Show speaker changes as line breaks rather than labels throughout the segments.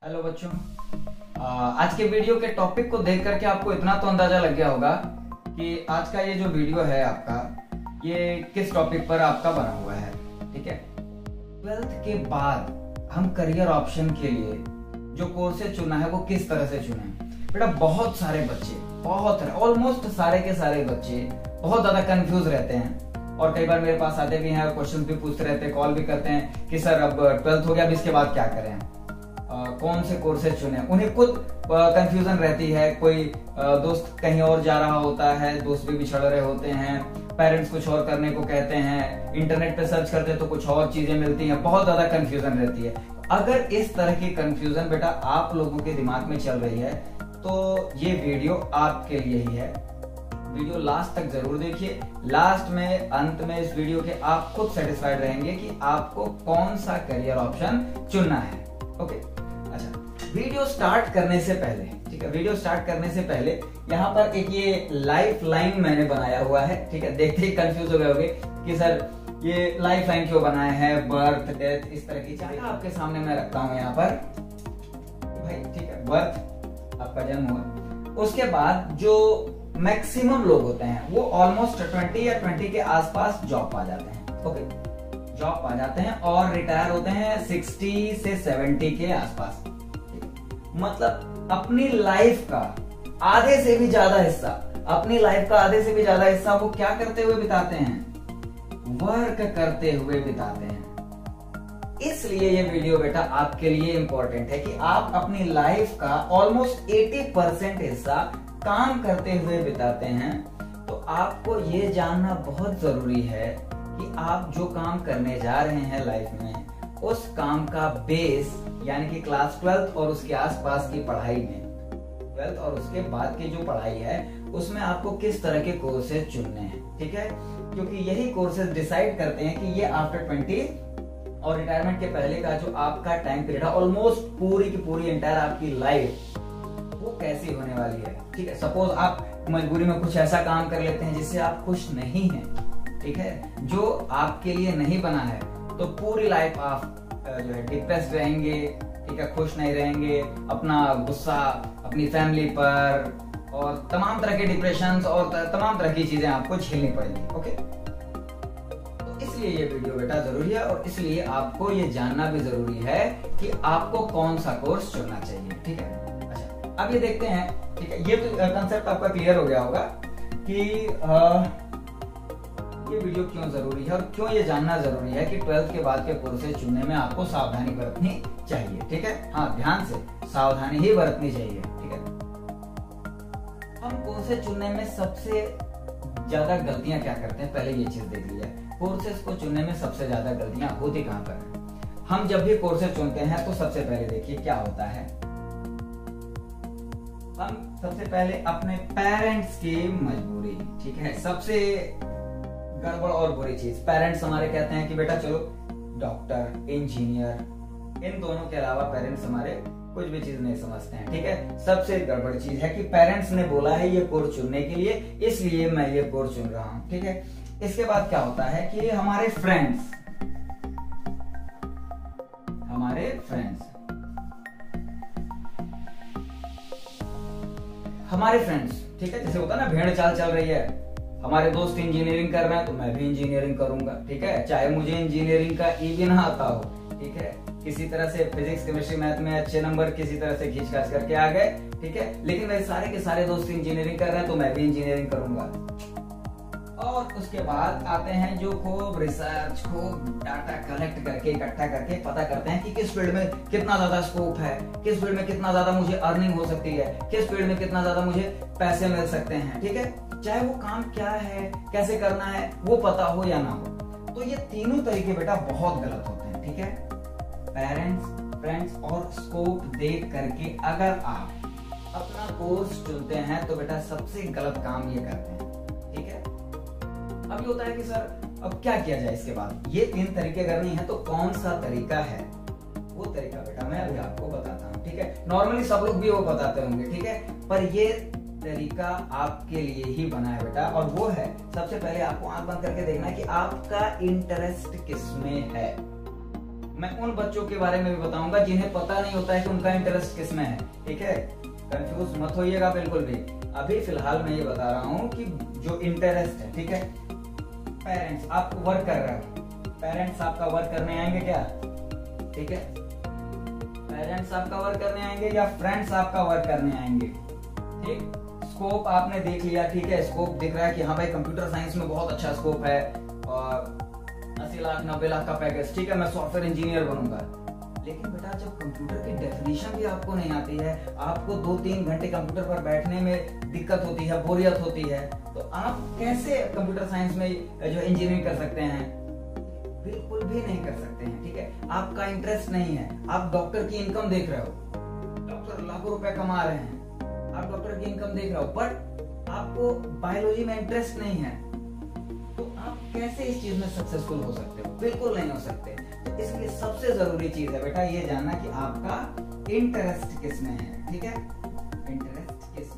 Hello बच्चों, आज के वीडियो के टॉपिक को देख करके आपको इतना तो अंदाजा लग गया होगा कि आज का ये जो वीडियो है आपका, ये किस टॉपिक पर आपका बना हुआ है। ठीक है, 12th के बाद हम करियर ऑप्शन के लिए जो कोर्सेज चुना है वो किस तरह से चुने। बेटा बहुत सारे बच्चे, ऑलमोस्ट सारे के सारे बच्चे बहुत ज्यादा कंफ्यूज रहते हैं और कई बार मेरे पास आते भी हैं और क्वेश्चन भी पूछते रहते हैं, कॉल भी करते हैं कि सर अब 12th हो गया, अब इसके बाद क्या करें, कौन से कोर्सेज चुने। उन्हें खुद कंफ्यूजन रहती है, कोई दोस्त कहीं और जा रहा होता है, दोस्त भी बिछड़ रहे होते हैं, पेरेंट्स कुछ और करने को कहते हैं, इंटरनेट पे सर्च करते हैं तो कुछ और चीजें मिलती हैं, बहुत ज्यादा कंफ्यूजन रहती है। अगर इस तरह की कंफ्यूजन बेटा आप लोगों के दिमाग में चल रही है तो ये वीडियो आपके लिए ही है। वीडियो लास्ट तक जरूर देखिए। लास्ट में, अंत में इस वीडियो के आप खुद सेटिस्फाइड रहेंगे कि आपको कौन सा करियर ऑप्शन चुनना है। ओके, अच्छा, वीडियो स्टार्ट करने से पहले, ठीक है, वीडियो स्टार्ट करने से पहले यहाँ पर एक ये लाइफ लाइन मैंने बनाया हुआ है। ठीक है, देखते ही कंफ्यूज हो गए होंगे कि सर ये लाइफ लाइन क्यों बनाया है, बर्थ डेथ इस तरह की चीजें आपके सामने मैं रखता हूँ यहाँ पर भाई। ठीक है, बर्थ आपका जन्म हुआ, उसके बाद जो मैक्सिमम लोग होते हैं वो ऑलमोस्ट 20 या 20 के आसपास जॉब पा जाते हैं। ओके, जॉब पा जाते हैं और रिटायर होते हैं 60 से 70 के आसपास। मतलब अपनी लाइफ का आधे से भी ज्यादा हिस्सा वो क्या करते हुए बिताते हैं, वर्क करते हुए बिताते हैं। इसलिए ये वीडियो बेटा आपके लिए इंपॉर्टेंट है कि आप अपनी लाइफ का ऑलमोस्ट 80% हिस्सा काम करते हुए बिताते हैं। तो आपको ये जानना बहुत जरूरी है कि आप जो काम करने जा रहे हैं लाइफ में, उस काम का बेस यानी कि क्लास 12th और उसके आसपास की पढ़ाई में, 12th और उसके बाद की जो पढ़ाई है उसमें आपको किस तरह के कोर्सेज चुनने हैं। ठीक है, क्योंकि यही कोर्सेज डिसाइड करते हैं कि ये आफ्टर 20 और रिटायरमेंट के पहले का जो आपका टाइम पीरियड है, ऑलमोस्ट पूरी की पूरी एंटायर आपकी लाइफ वो कैसी होने वाली है। ठीक है, सपोज आप मजबूरी में कुछ ऐसा काम कर लेते हैं जिससे आप खुश नहीं हैं, ठीक है, जो आपके लिए नहीं बना है, तो पूरी लाइफ आप जो है डिप्रेस्ड रहेंगे, ठीक है, खुश नहीं रहेंगे, अपना गुस्सा अपनी फैमिली पर और तमाम तरह के डिप्रेशन और तमाम तरह की चीजें आपको झेलनी पड़ेंगी। ओके, तो इसलिए ये वीडियो बेटा जरूरी है और इसलिए आपको ये जानना भी जरूरी है कि आपको कौन सा कोर्स चुनना चाहिए। ठीक है, अच्छा, अब ये देखते हैं। ठीक है, ये तो कंसेप्ट आपका क्लियर हो गया होगा कि ये वीडियो क्यों जरूरी है और क्यों ये जानना जरूरी है कि 12th के बाद के कोर्सेज चुनने में आपको सावधानी बरतनी चाहिए। ठीक है, हाँ, ध्यान से सावधानी ही बरतनी चाहिए। ठीक है, हम कोर्सेज चुनने में सबसे ज्यादा गलतियां क्या करते हैं, पहले ये चीज देख लीजिए। कोर्सेज को चुनने में सबसे ज्यादा गलतियां होती कहां पर है। हम जब भी कोर्सेज चुनते हैं तो सबसे पहले देखिए क्या होता है, हम सबसे पहले अपने पेरेंट्स की मजबूरी, ठीक है, सबसे गड़बड़ और बुरी चीज, पेरेंट्स हमारे कहते हैं कि बेटा चलो डॉक्टर, इंजीनियर, इन दोनों के अलावा पेरेंट्स हमारे कुछ भी चीज नहीं समझते हैं। ठीक है, सबसे गड़बड़ चीज है कि पेरेंट्स ने बोला है ये कोर्स चुनने के लिए, इसलिए मैं ये कोर्स चुन रहा हूं। ठीक है, इसके बाद क्या होता है कि हमारे फ्रेंड्स, ठीक है, जैसे होता है ना, भेड़ चाल चल रही है, हमारे दोस्त इंजीनियरिंग कर रहे हैं तो मैं भी इंजीनियरिंग करूंगा। ठीक है, चाहे मुझे इंजीनियरिंग का ई भी ना आता हो, ठीक है, किसी तरह से फिजिक्स, केमिस्ट्री, मैथ में अच्छे नंबर किसी तरह से खींच खाच करके आ गए, ठीक है, लेकिन मेरे सारे के सारे दोस्त इंजीनियरिंग कर रहे हैं तो मैं भी इंजीनियरिंग करूंगा। और उसके बाद आते हैं जो खूब रिसर्च, खूब डाटा कलेक्ट करके, इकट्ठा करके पता करते हैं कि किस फील्ड में कितना ज्यादा स्कोप है, किस फील्ड में कितना ज्यादा मुझे अर्निंग हो सकती है, किस फील्ड में कितना ज्यादा मुझे पैसे मिल सकते हैं। ठीक है, चाहे वो काम क्या है, कैसे करना है, वो पता हो या ना हो। तो ये तीनों तरीके बेटा बहुत गलत होते हैं। ठीक है, पेरेंट्स, फ्रेंड्स और स्कोप देख करके अगर आप अपना कोर्स चुनते हैं तो बेटा सबसे गलत काम ये करते हैं। ठीक है, अब ये होता है कि सर अब क्या किया जाए इसके बाद, ये 3 तरीके करनी है तो कौन सा तरीका है, वो तरीका बेटा मैं अभी आपको बताता हूँ। ठीक है, नॉर्मली सब लोग भी वो बताते होंगे, ठीक है, पर ये तरीका आपके लिए ही बना है बेटा, और वो है सबसे पहले आपको आंख बंद करके देखना है कि आपका इंटरेस्ट किसमें है। मैं उन बच्चों के बारे में भी बताऊंगा जिन्हें पता नहीं होता है कि उनका इंटरेस्ट किस में है। ठीक है, कंफ्यूज मत होइएगा बिल्कुल भी। अभी फिलहाल मैं ये बता रहा हूँ कि जो इंटरेस्ट है, ठीक है, पेरेंट्स आप वर्क कर रहे हो, पेरेंट्स आपका वर्क करने आएंगे क्या? ठीक है, पेरेंट्स आपका वर्क करने आएंगे या फ्रेंड्स आपका वर्क करने आएंगे? ठीक, स्कोप आपने देख लिया, ठीक है, स्कोप दिख रहा है कि हाँ भाई कंप्यूटर साइंस में बहुत अच्छा स्कोप है और 80 लाख 90 लाख का पैकेज, ठीक है, मैं सॉफ्टवेयर इंजीनियर बनूंगा। लेकिन बेटा जब कंप्यूटर की डेफिनेशन भी आपको नहीं आती है, आपको 2-3 घंटे कंप्यूटर पर बैठने में दिक्कत होती है, बोरियत होती है, तो आप कैसे कंप्यूटर साइंस में जो इंजीनियरिंग कर सकते हैं? बिल्कुल भी नहीं कर सकते हैं। ठीक है, आपका इंटरेस्ट नहीं है। आप डॉक्टर की इनकम देख रहे हो, डॉक्टर लाखों रुपए कमा रहे हैं, आप डॉक्टर की इनकम देख रहे हो, बट आपको बायोलॉजी में इंटरेस्ट नहीं है, तो आप कैसे इस चीज में सक्सेसफुल हो सकते हो? बिल्कुल नहीं हो सकते। तो इसलिए सबसे जरूरी चीज है बेटा ये जानना कि आपका इंटरेस्ट किस में है। ठीक है, इंटरेस्ट किस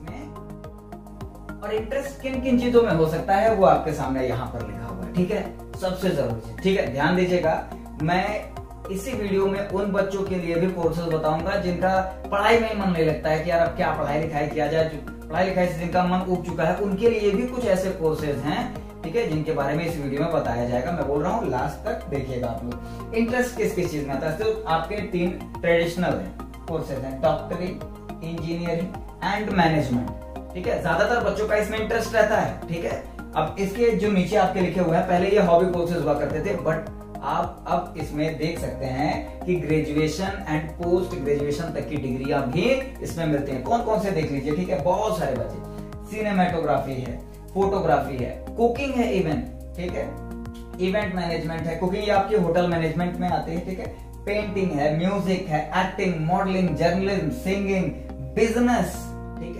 में, और इंटरेस्ट किन किन चीजों में हो सकता है वो आपके सामने यहाँ पर लिखा हुआ है। ठीक है, सबसे जरूरी चीज, ठीक है, ध्यान दीजिएगा। मैं इसी वीडियो में उन बच्चों के लिए भी कोर्सेज बताऊंगा जिनका पढ़ाई में मन नहीं लगता है कि यार अब क्या पढ़ाई लिखाई किया जाए, पढ़ाई लिखाई से जिनका मन उब चुका है, उनके लिए भी कुछ ऐसे कोर्सेज हैं, ठीक है, जिनके बारे में इस वीडियो में बताया जाएगा। मैं बोल रहा हूँ लास्ट तक देखिएगा आप लोग। इंटरेस्ट किस किस चीज में आता है? तो आपके 3 ट्रेडिशनल कोर्सेज हैं, डॉक्टरी, इंजीनियरिंग एंड मैनेजमेंट। ठीक है, ज्यादातर बच्चों का इसमें इंटरेस्ट रहता है। ठीक है, अब इसके जो नीचे आपके लिखे हुए हैं, पहले ये हॉबी कोर्सेज हुआ करते थे, बट आप अब इसमें देख सकते हैं कि ग्रेजुएशन एंड पोस्ट ग्रेजुएशन तक की डिग्रियां भी इसमें मिलती हैं। कौन कौन से देख लीजिए, ठीक है, बहुत सारे बच्चे, सिनेमेटोग्राफी है, फोटोग्राफी है, कुकिंग है इवन, ठीक है, इवेंट मैनेजमेंट है, कुकिंग ये आपके होटल मैनेजमेंट में आती है। ठीक है, पेंटिंग है, म्यूजिक है, acting, modelling, journalism, singing, business, ठीक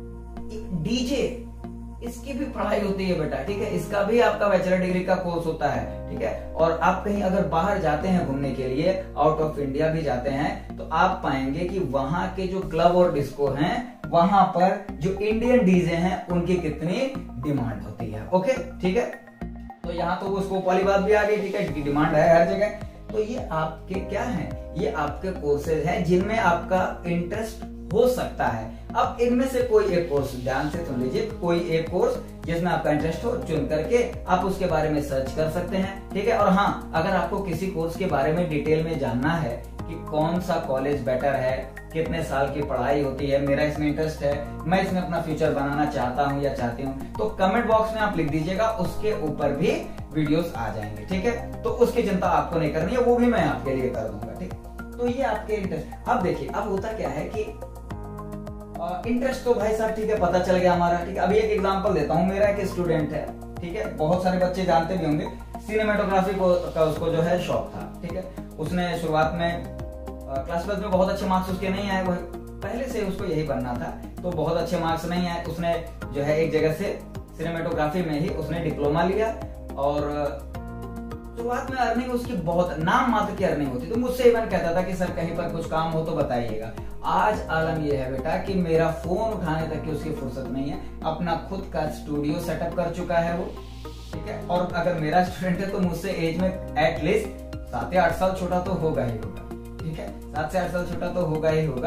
है, डीजे, इसकी भी पढ़ाई होती है बेटा। ठीक है, इसका भी आपका बैचलर डिग्री का कोर्स होता है। ठीक है, और आप कहीं अगर बाहर जाते हैं घूमने के लिए, आउट ऑफ इंडिया भी जाते हैं, तो आप पाएंगे कि वहां के जो क्लब और डिस्को हैं, वहां पर जो इंडियन डीजे हैं उनकी कितनी डिमांड होती है। ओके, ठीक है, तो यहाँ तो वो स्कोप वाली बात भी आ गई। ठीक है, डिमांड है हर जगह। तो ये आपके क्या है, ये आपके कोर्सेज हैं जिनमें आपका इंटरेस्ट हो सकता है। अब इनमें से कोई एक कोर्स, ध्यान से सुन लीजिए, कोई एक कोर्स जिसमें आपका इंटरेस्ट हो, चुन करके आप उसके बारे में सर्च कर सकते हैं। ठीक है, और हाँ, अगर आपको किसी कोर्स के बारे में डिटेल में जानना है कि कौन सा कॉलेज बेटर है, कितने साल की पढ़ाई होती है, मेरा इसमें इंटरेस्ट है, मैं इसमें अपना फ्यूचर बनाना चाहता हूँ या चाहती हूँ, तो कमेंट बॉक्स में आप लिख दीजिएगा, उसके ऊपर भी वीडियोस आ जाएंगे। ठीक है, तो उसकी चिंता आपको नहीं करनी है, वो भी मैं आपके लिए कर दूंगा। ठीक, तो ये आपके इंटरेस्ट। अब देखिए, अब होता क्या है कि इंटरेस्ट तो भाई साहब ठीक है पता चल गया हमारा। ठीक है, अभी एक एग्जांपल देता हूँ। मेरा एक स्टूडेंट है, ठीक है, बहुत सारे बच्चे जानते भी होंगे, सिनेमेटोग्राफी का उसको जो है शौक था। ठीक है, उसने शुरुआत में क्लास 12 में बहुत अच्छे मार्क्स उसके नहीं आए, वह पहले से उसको यही बनना था, तो बहुत अच्छे मार्क्स नहीं आए। उसने जो है एक जगह से सिनेमेटोग्राफी में ही उसने डिप्लोमा लिया, और शुरुआत में अर्निंग उसकी बहुत नाम मात्र की अर्निंग होती, तो मुझसे इवन कहता था कि सर कहीं पर कुछ काम हो तो बताइएगा। आज आलम यह है बेटा कि मेरा फोन उठाने तक की उसकी फुर्सत नहीं है, अपना खुद का स्टूडियो सेटअप कर चुका है वो। ठीक है, और अगर मेरा स्टूडेंट है तो मुझसे एज में एटलीस्ट 7 या 8 साल छोटा तो होगा ही होगा। ठीक है, 7 से 8 साल छोटा तो होगा ही होगा।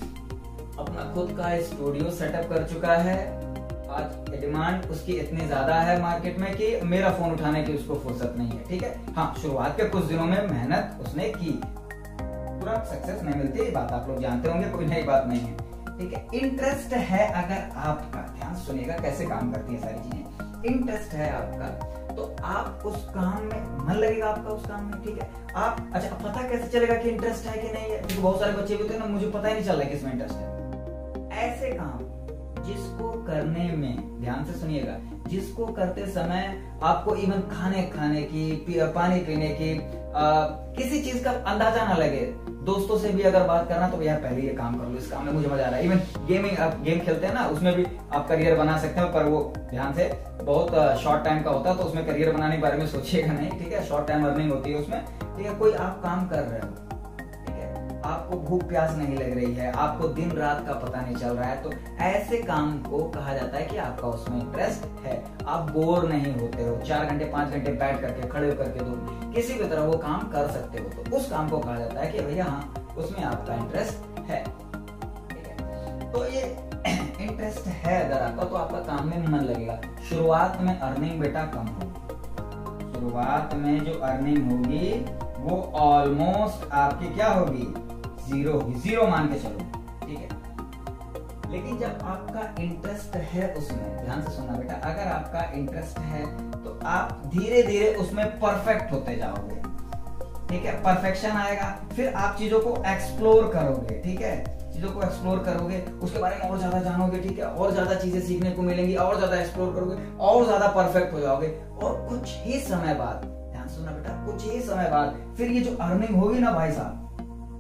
अपना खुद का स्टूडियो सेटअप कर चुका है। आज डिमांड उसकी इतनी ज्यादा है मार्केट में कि मेरा फोन उठाने की उसको फुर्सत नहीं है। ठीक है, हाँ, शुरुआत के कुछ दिनों में मेहनत उसने की, तुरंत सक्सेस नहीं मिलती, बात आप लोग जानते होंगे, कोई नई बात नहीं है। ठीक है, इंटरेस्ट है अगर आपका, ध्यान सुनिएगा कैसे काम करती है सारी चीजें। इंटरेस्ट है आपका तो आप उस काम में मन लगेगा आपका उस काम में। ठीक है, आप अच्छा पता कैसे चलेगा कि इंटरेस्ट है कि नहीं है? क्योंकि बहुत सारे बच्चे भी होते हैं ना, मुझे पता ही नहीं चल रहा है किसमें इंटरेस्ट है। ऐसे काम जिसको करने में, ध्यान से सुनिएगा, जिसको करते समय आपको इवन खाने की, पानी पीने की, किसी चीज का अंदाजा ना लगे, दोस्तों से भी अगर बात करना तो यार पहले ये काम कर लो, इस काम में मुझे मजा आ रहा है। इवन गेमिंग, आप गेम खेलते हैं ना, उसमें भी आप करियर बना सकते हो, पर वो ध्यान से बहुत शॉर्ट टाइम का होता है, तो उसमें करियर बनाने के बारे में सोचिएगा नहीं। ठीक है, शॉर्ट टाइम अर्निंग होती है उसमें। ठीक है, कोई आप काम कर रहे हो, ठीक है, आपको भूख प्यास नहीं लग रही है, आपको दिन रात का पता नहीं चल रहा है, तो ऐसे काम को कहा जाता है कि आपका उसमें इंटरेस्ट है। आप बोर नहीं होते हो, 4 घंटे 5 घंटे बैठ करके खड़े होकर के तो किसी भी तरह वो काम कर सकते हो, तो उस काम को कहा जाता है कि भैया हाँ उसमें आपका इंटरेस्ट है। ठीक है, तो ये इंटरेस्ट है अगर आपका, तो आपका काम में मन लगेगा। शुरुआत में अर्निंग बेटा कम होगी, शुरुआत में जो अर्निंग होगी वो ऑलमोस्ट आपकी क्या होगी, जीरो होगी, जीरो मान के चलो। ठीक है, लेकिन जब आपका इंटरेस्ट है उसमें, ध्यान से सुनना बेटा, अगर आपका इंटरेस्ट है तो आप धीरे धीरे उसमें परफेक्ट होते जाओगे। ठीक है, परफेक्शन आएगा, फिर आप चीजों को एक्सप्लोर करोगे। ठीक है, चीजों को एक्सप्लोर करोगे, उसके बारे में और ज्यादा जानोगे। ठीक है, और ज्यादा चीजें सीखने को मिलेंगी, और ज्यादा एक्सप्लोर करोगे, और ज्यादा परफेक्ट हो जाओगे, और कुछ ही समय बाद, ध्यान सुनना बेटा, कुछ ही समय बाद फिर ये जो अर्निंग होगी ना भाई साहब,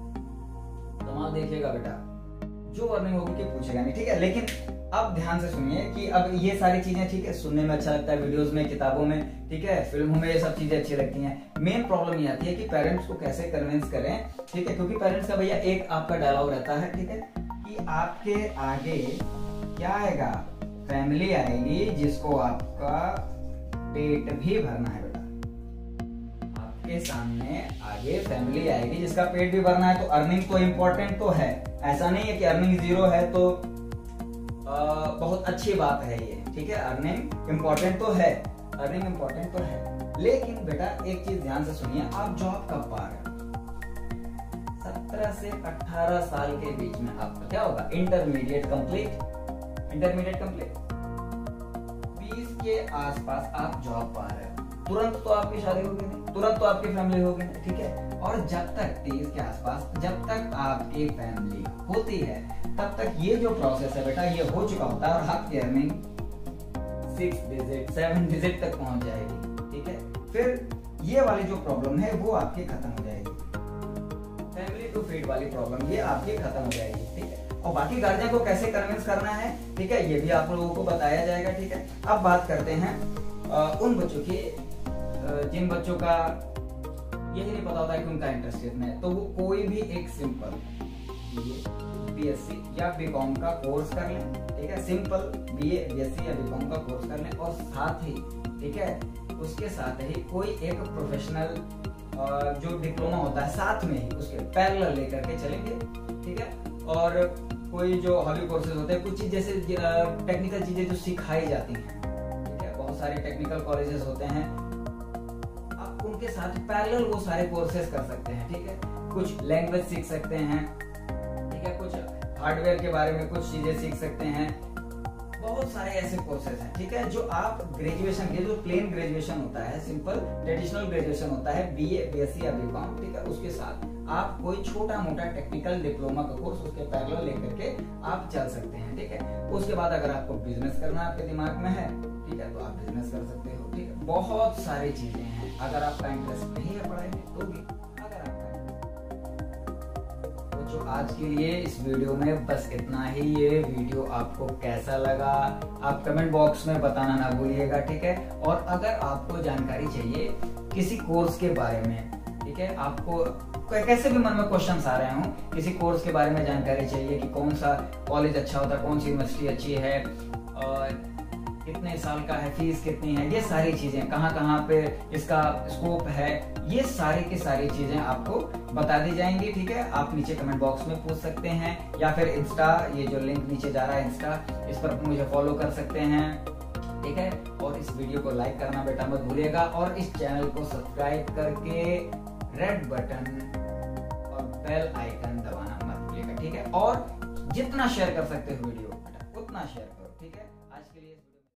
कमाल देखिएगा बेटा, जो अर्निंग होगी कि पूछेगा नहीं। ठीक है, लेकिन अब ध्यान से सुनिए कि अब ये सारी चीजें, ठीक है, सुनने में अच्छा लगता है, वीडियोस में, किताबों में, ठीक है, फिल्मों में ये सब चीजें अच्छी लगती हैं। मेन प्रॉब्लम ये आती है कि पेरेंट्स को कैसे कन्विंस करें। ठीक है, क्योंकि पेरेंट्स का भैया एक आपका डायलॉग रहता है, ठीक है, कि आपके आगे क्या आएगा, फैमिली आएगी जिसको आपका पेट भी भरना है बेटा। आपके सामने आगे फैमिली आएगी जिसका पेट भी भरना है, तो अर्निंग तो इम्पोर्टेंट तो है। ऐसा नहीं है कि अर्निंग जीरो है तो बहुत अच्छी बात है ये। ठीक है, अर्निंग इम्पोर्टेंट तो है, अर्निंग इम्पोर्टेंट तो है, लेकिन बेटा एक चीज ध्यान से सुनिए, आप जॉब कब पा रहे हो, 17 से 18 साल के बीच में आपका क्या होगा, इंटरमीडिएट कंप्लीट, इंटरमीडिएट कंप्लीट 20 के आसपास आप जॉब पा रहे हो, तुरंत तो आपकी शादी होगी नहीं, तुरंत तो आपकी फैमिली होगी नहीं। ठीक है, और जब तक 30 के आसपास, जब तक आपकी फैमिली होती है, तब तक ये जो प्रोसेस है बेटा ये हो चुका होता है, और आपकी अर्निंग 6 डिजिट 7 डिजिट तक पहुंच जाएगी। ठीक है, फिर ये वाली जो प्रॉब्लम है वो आपकी खत्म हो जाएगी, फैमिली टू फीड वाली प्रॉब्लम ये आपकी खत्म हो जाएगी। ठीक है, और बाकी गार्जियन को कैसे कन्विंस करना है, ठीक है, ये भी आप लोगों को बताया जाएगा। ठीक है, अब बात करते हैं उन बच्चों की जिन बच्चों का यही नहीं पता होता है कि उनका इंटरेस्ट कितना है, तो वो कोई भी एक सिंपल बीएससी या बीकॉम का कोर्स कर लें। ठीक है, सिंपल बीए बीएससी या बीकॉम का कोर्स कर लें, और साथ ही, ठीक है, उसके साथ ही कोई एक प्रोफेशनल जो डिप्लोमा होता है साथ में ही उसके पैरेलल लेकर के चलेंगे। ठीक है, और कोई जो हॉबी कोर्सेज होते हैं, कुछ चीज जैसे टेक्निकल चीजें जो सिखाई जाती हैं, ठीक है, बहुत सारे टेक्निकल कॉलेजेस होते हैं, आप उनके साथ पैरेलल वो सारे कोर्सेज कर सकते हैं। ठीक है, कुछ लैंग्वेज सीख सकते हैं, ठीक है, कुछ हार्डवेयर के बारे में कुछ चीजें सीख सकते हैं, बहुत सारे ऐसे कोर्सेज हैं। ठीक है, जो आप ग्रेजुएशन के, जो प्लेन ग्रेजुएशन होता है, सिंपल ट्रेडिशनल ग्रेजुएशन होता है, बीए बीएससी या बीकॉम, ठीक है, उसके साथ आप कोई छोटा मोटा टेक्निकल डिप्लोमा का कोर्स उसके पैरेलल लेकर के आप चल सकते हैं। ठीक है, उसके बाद अगर आपको बिजनेस करना आपके दिमाग में है, ठीक है, तो आप बिजनेस कर सकते हो। ठीक है, बहुत सारी चीजें हैं, अगर आपका इंटरेस्ट नहीं है पढ़ाई में तो भी, अगर आपका तो आज के लिए इस वीडियो में बस इतना ही। ये वीडियो आपको कैसा लगा आप कमेंट बॉक्स में बताना ना भूलिएगा। ठीक है, और अगर आपको जानकारी चाहिए किसी कोर्स के बारे में, ठीक है, आपको कैसे भी मन में क्वेश्चंस आ रहे हों, किसी कोर्स के बारे में जानकारी चाहिए कि कौन सा कॉलेज अच्छा होता है, कौन सी यूनिवर्सिटी अच्छी है, कितने साल का है, फीस कितनी है, ये सारी चीजें, कहाँ पे इसका स्कोप है, ये सारी की सारी चीजें आपको बता दी जाएंगी। ठीक है, आप नीचे कमेंट बॉक्स में पूछ सकते हैं, या फिर इंस्टा, ये जो लिंक नीचे जा रहा है इंस्टा, इस पर मुझे फॉलो कर सकते हैं। ठीक है, और इस वीडियो को लाइक करना बेटा मत भूलिएगा, और इस चैनल को सब्सक्राइब करके रेड बटन और बेल आइकन दबाना मत भूलिएगा। ठीक है, और जितना शेयर कर सकते हो वीडियो बेटा उतना शेयर करो। ठीक है, आज के लिए